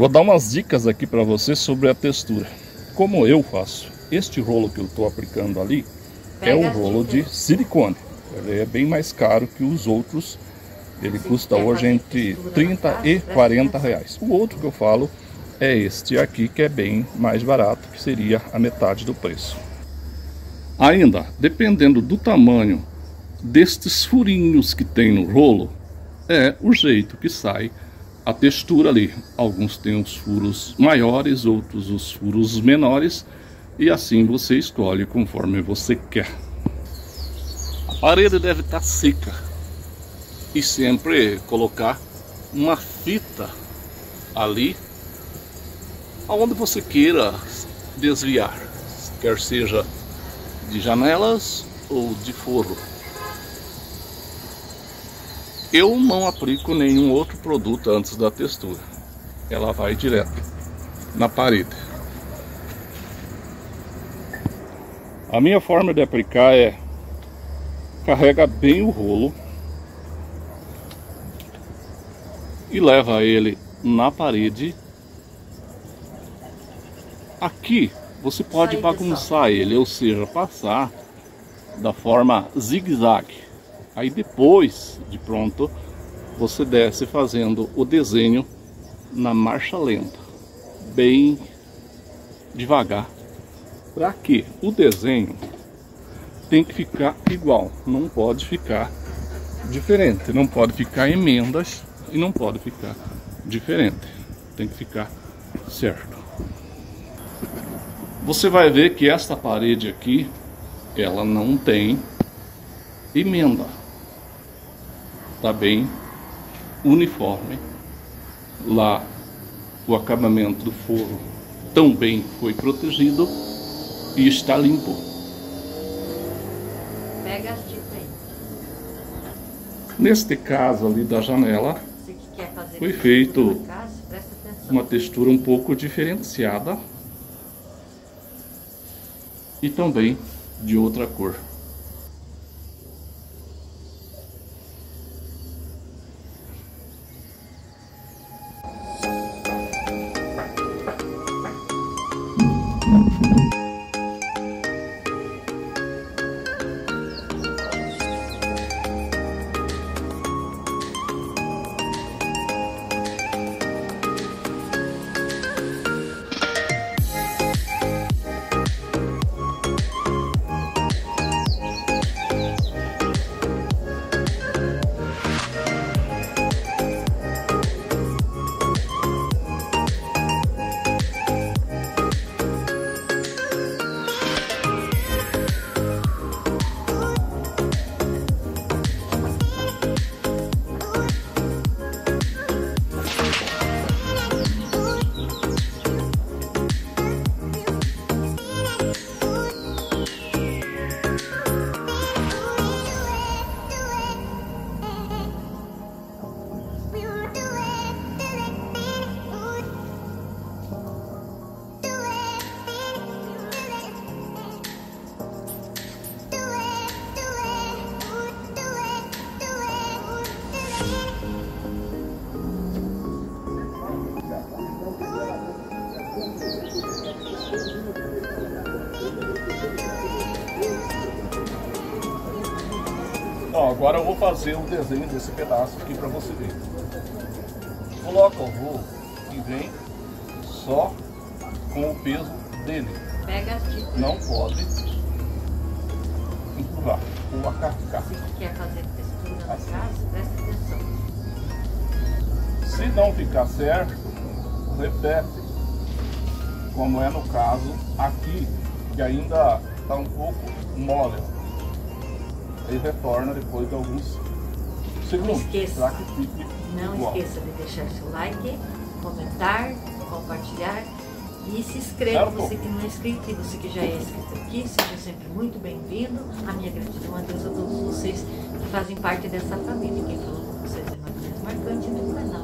Vou dar umas dicas aqui para você sobre a textura. Como eu faço, este rolo que eu estou aplicando ali é um rolo de silicone. Ele é bem mais caro que os outros. Ele custa hoje entre 30 e 40 reais. O outro que eu falo é este aqui, que é bem mais barato, que seria a metade do preço. Ainda, dependendo do tamanho destes furinhos que tem no rolo, é o jeito que sai a textura ali. Alguns têm os furos maiores, outros os furos menores, e assim você escolhe conforme você quer. A parede deve estar seca e sempre colocar uma fita ali aonde você queira desviar, quer seja de janelas ou de forro. Eu não aplico nenhum outro produto antes da textura. Ela vai direto na parede. A minha forma de aplicar é: carrega bem o rolo e leva ele na parede. Aqui você pode bagunçar ele, ou seja, passar da forma zigue-zague. Aí depois de pronto, você desce fazendo o desenho na marcha lenta, bem devagar, para que o desenho tem que ficar igual, não pode ficar diferente, não pode ficar emendas e não pode ficar diferente, tem que ficar certo. Você vai ver que esta parede aqui, ela não tem emenda. Está bem uniforme. Lá o acabamento do forro também foi protegido e está limpo. Pega as dicas aí. Neste caso ali da janela, foi feito uma textura um pouco diferenciada e também de outra cor. Ó, agora eu vou fazer o desenho desse pedaço aqui para você ver. Coloca o rolo e vem só com o peso dele. Pega as dicas. Não pode empurrar ou acarcar. Se quer fazer textura na casa, presta atenção. Se não ficar certo, repete. Como é no caso aqui, que ainda está um pouco mole. Aí retorna depois de alguns segundos. Não esqueça de deixar seu like, comentar, compartilhar e se inscreva, você que não é inscrito e você que já é inscrito aqui, seja sempre muito bem-vindo. A minha gratidão a Deus a todos vocês que fazem parte dessa família. Quem falou com vocês é Matheus Marcante do canal